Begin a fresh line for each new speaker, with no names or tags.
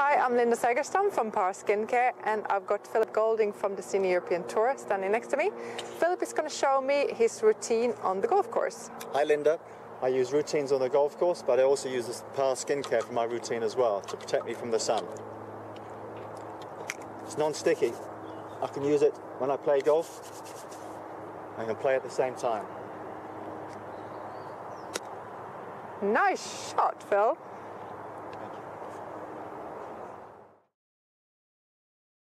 Hi, I'm Linda Segerstam from Power Skincare, and I've got Philip Golding from the Senior European Tour standing next to me. Philip is going to show me his routine on the golf course.
Hi Linda. I use routines on the golf course, but I also use this Power Skincare for my routine as well, to protect me from the sun. It's non-sticky. I can use it when I play golf. I can play at the same time.
Nice shot, Phil.